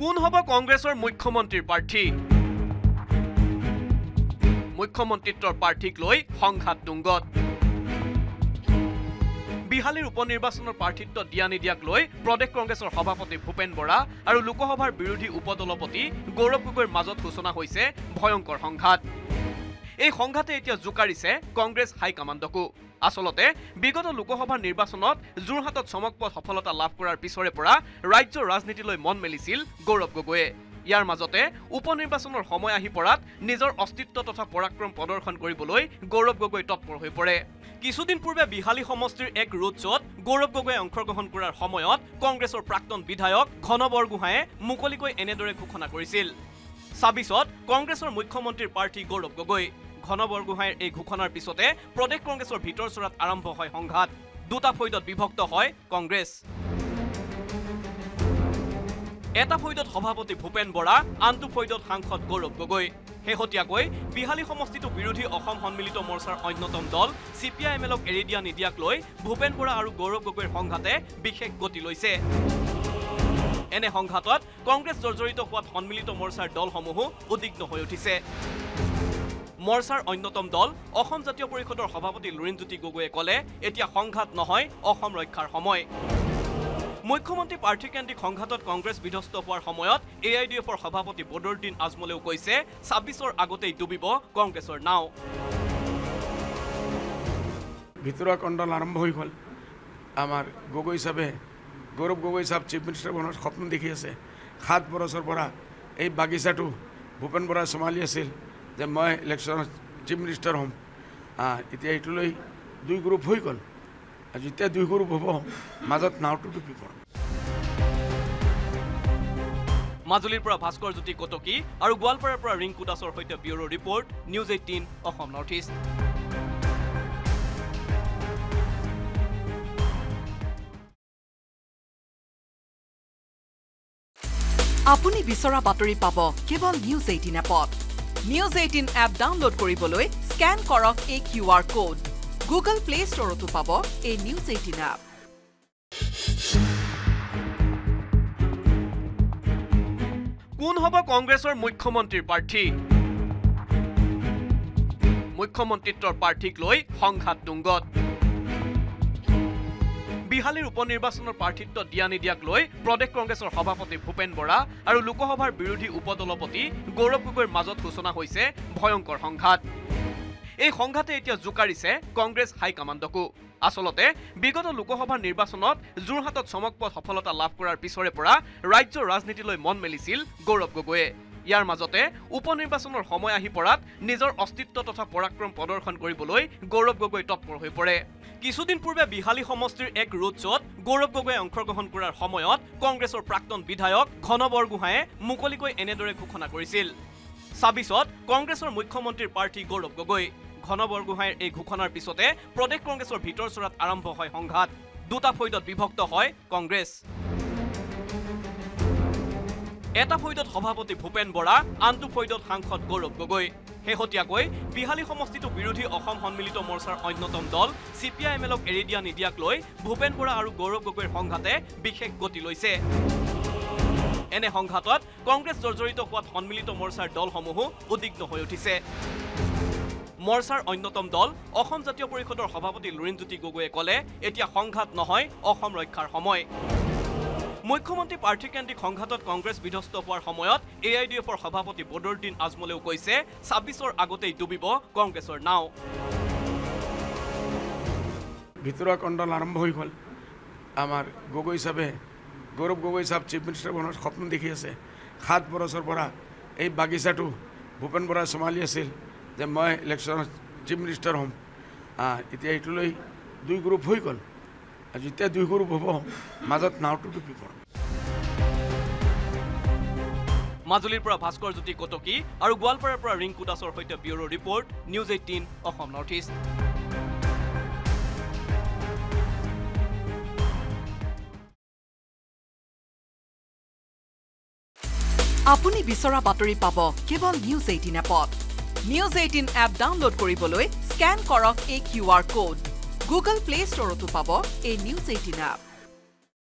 কোন হ'ব কংগ্ৰেছৰ মুখ্যমন্ত্ৰীৰ প্ৰাৰ্থী মুখ্যমন্ত্ৰীত্বৰ প্ৰাৰ্থীক লৈ সংঘাত তুংগত বিহালীৰ উপনিৰ্বাচনৰ প্ৰাৰ্থিত্ব দিয়া নিদিয়াক লৈ প্ৰদেশ কংগ্ৰেছৰ সভাপতি ভূপেন বৰা আৰু লোকসভাৰ বিৰোধী উপদলপতি গৌৰৱ গগৈৰ মাজত সূচনা হৈছে ভয়ংকৰ সংঘাত এই সংঘাতে এতিয়া জোকাৰিছে কংগ্ৰেছ হাইকমাণ্ডকো আসলতে বিগত লোকসভা নিৰ্বাচনত জোৰহাটত চমকপ্ৰদ সফলতা লাভ কৰাৰ পিছৰে পৰা ৰাজ্য ৰাজনীতিলৈ মন মেলিছিল গৌৰৱ গগৈয়ে ইয়াৰ মাজতে উপনিৰ্বাচনৰ সময় আহি পৰাত নিজৰ অস্তিত্ব তথা পৰাক্ৰম প্ৰদৰ্শন কৰিবলৈ গৌৰৱ গগৈ তৎপৰ হৈ পৰে কিছুদিন পূৰ্বে বিহালী সমষ্টিৰ এক ৰোড শ্বত গৌৰৱ গগৈয়ে অংশগ্ৰহণ কৰাৰ সময়ত কংগ্ৰেছৰ প্ৰাক্তন বিধায়ক ঘন বৰগোহাঁয়ে মুকলিকৈ এনেদৰে ঘোষণা কৰিছিল ২৬ত কংগ্ৰেছৰ মুখ্যমন্ত্ৰীৰ প্ৰাৰ্থী গৌৰৱ গগৈ ঘন বৰগোহাঁইৰ এই ঘোষণাৰ পিছতে প্ৰদেশ কংগ্ৰেছৰ ভিতৰ চৰাত আৰম্ভ হয় সংঘাত দুটা ফৈদত বিভক্ত হয় কংগ্ৰেছ এটা ফৈদত সভাপতি ভূপেন বৰা আনটো ফৈদত সাংসদ গৌৰৱ গগৈ শেহতীয়াকৈ বিহালী সমষ্টিটো বিৰোধী অসম সন্মিলিত মৰ্চাৰ অন্যতম দল CPIMLক এৰি দিয়া নিদিয়াক লৈ ভূপেন বৰা আৰু গৌৰৱ গগৈৰ সংঘাতে বিশেষ গতি লৈছে এনে সংঘাতত কংগ্ৰেছ জৰ্জৰিত হোৱাত সন্মিলিত মৰ্চাৰ দলসমূহো উদ্বিগ্ন হৈ উঠিছে মৰ্চাৰ অন্যতম দল অসম জাতীয় পৰিষদৰ সভাপতি লুৰিণজ্যোতি গগৈয়ে ক'লে এতিয়া সংঘাত নহয় অসম ৰক্ষাৰ সময় মুখ্যমন্ত্ৰী প্ৰাৰ্থীকেন্দ্ৰিক সংঘাতত কংগ্ৰেছ বিধ্বস্ত হোৱাৰ সময়ত AIDFৰ সভাপতি বদৰুদ্দিন আজমলেও কৈছে ২৬ৰ আগতেই ডুবিব কংগ্ৰেছৰ নাও ভিতৰুৱা কণ্ডল আৰম্ভ হৈ গ'ল আমাৰ গগৈ সাহেবে গৌৰৱ গগৈ সাহেব চিফ মিনিষ্টাৰ বনোৱাৰ সপোন দেখি আছে ৭ বছৰৰ পৰা এই বাগিচাটো ভূপেন বৰাই চম্ভালি আছিল যে মই ইলেকশ্যনত চিফ মিনিষ্টাৰ হ'ম এতিয়া এইটোলৈ দুই গ্ৰুপ হৈ গ'ল যেতিয়া দুই গ্ৰুপ হ'ব মাজত নাওটো ডুবি পৰে মাজুলীৰ পৰা ভাস্কৰ জ্যোতি কটকী আৰু গোৱালপাৰাৰ পৰা ৰিংকু দাসৰ সৈতে bureau report news 18 Assam north east আপুনি বিচৰা বাতৰি পাব কেৱল নিউজ 18 এপত নিউজ 18 এপ ডাউনলোড কৰিবলৈ স্ক্যান কৰক এই QR কোড গুগল প্লে ষ্টৰতো পাব এই নিউজ 18 এপ কোন হ'ব কংগ্ৰেছৰ মুখ্যমন্ত্ৰীৰ প্ৰাৰ্থী মুখ্যমন্ত্ৰীত্বৰ প্ৰাৰ্থীক লৈ সংঘাত তুংগত বিহালীৰ উপনিৰ্বাচনৰ প্ৰাৰ্থিত্ব দিয়া নিদিয়াক লৈ প্ৰদেশ কংগ্ৰেছৰ সভাপতি ভূপেন বৰা আৰু লোকসভাৰ বিৰোধী উপদলপতি গৌৰৱ গগৈৰ মাজত সূচনা হৈছে ভয়ংকৰ সংঘাত এই সংঘাতে এতিয়া জোকাৰিছে কংগ্ৰেছ হাইকমাণ্ডকো আসলতে বিগত লোকসভা নিৰ্বাচনত জোৰহাটত চমকপ্ৰদ সফলতা লাভ কৰাৰ পিছৰে পৰা ৰাজ্য ৰাজনীতিলৈ মন মেলিছিল গৌৰৱ গগৈয়ে ইয়াৰ মাজতে উপনিৰ্বাচনৰ সময় আহি পৰাত নিজৰ অস্তিত্ব তথা পৰাক্ৰম প্ৰদৰ্শন কৰিবলৈ গৌৰৱ গগৈ তৎপৰ হৈ পৰে কিছুদিন পূৰ্বে বিহালী সমষ্টিৰ এক ৰোড শ্বত গৌৰৱ গগৈয়ে অংশগ্ৰহণ কৰাৰ সময়ত কংগ্ৰেছৰ প্ৰাক্তন বিধায়ক ঘন বৰগোহাঁয়ে মুকলিকৈ এনেদৰে ঘোষণা কৰিছিল ২৬ত কংগ্ৰেছৰ মুখ্যমন্ত্ৰীৰ প্ৰাৰ্থী গৌৰৱ গগৈ ঘন বৰগোহাঁইৰ এই ঘোষণাৰ পিছতে প্ৰদেশ কংগ্ৰেছৰ ভিতৰ চৰাত আৰম্ভ হয় সংঘাত দুটা ফৈদত বিভক্ত হয় কংগ্ৰেছ এটা ফৈদত সভাপতি ভূপেন বৰা আনটো ফৈদত সাংসদ গৌৰৱ গগৈ শেহতীয়াকৈ বিহালী সমষ্টিটো বিৰোধী অসম সন্মিলিত মৰ্চাৰ অন্যতম দল CPIMLক এৰি দিয়া নিদিয়াক লৈ ভূপেন বৰা আৰু গৌৰৱ গগৈৰ সংঘাতে বিশেষ গতি লৈছে এনে সংঘাতত কংগ্ৰেছ জৰ্জৰিত হোৱাত সন্মিলিত মৰ্চাৰ দলসমূহো উদ্বিগ্ন হৈ উঠিছে মৰ্চাৰ অন্যতম দল অসম জাতীয় পৰিষদৰ সভাপতি লুৰিণজ্যোতি গগৈয়ে ক'লে এতিয়া সংঘাত নহয় অসম ৰক্ষাৰ সময় মুখ্যমন্ত্ৰী প্ৰাৰ্থীকেন্দ্ৰিক সংঘাতত কংগ্ৰেছ বিধ্বস্ত হোৱাৰ সময়ত AIDFৰ সভাপতি বদৰুদ্দিন আজমলেও কৈছে ২৬ৰ আগতেই ডুবিব কংগ্ৰেছৰ নাও ভিতৰুৱা কণ্ডল আৰম্ভ হৈ গ'ল আমাৰ গগৈ সাহেবে গৌৰৱ গগৈ সাহেব চিফ মিনিষ্টাৰ বনোৱাৰ সপোন দেখি আছে ৭ বছৰৰ পৰা এই বাগিচাটো ভূপেন বৰাই চম্ভালি আছিল যে মই ইলেকশ্যনত চিফ মিনিষ্টাৰ হ'ম এতিয়া এইটোলৈ দুই গ্ৰুপ হৈ গ'ল যেতিয়া দুই গ্ৰুপ হ'ব মাজত নাওটো ডুবি পৰে মাজুলীৰ পৰা ভাস্কৰ জ্যোতি কটকী আৰু গোৱালপাৰাৰ পৰা ৰিংকু দাসৰ সৈতে bureau report news 18 Assam north east আপুনি বিচৰা বাতৰি পাব কেৱল নিউজ 18 এপত নিউজ 18 এপ ডাউনলোড কৰিবলৈ স্ক্যান কৰক এই QR কোড গুগল প্লে ষ্টৰতো পাব এই নিউজ 18 এপ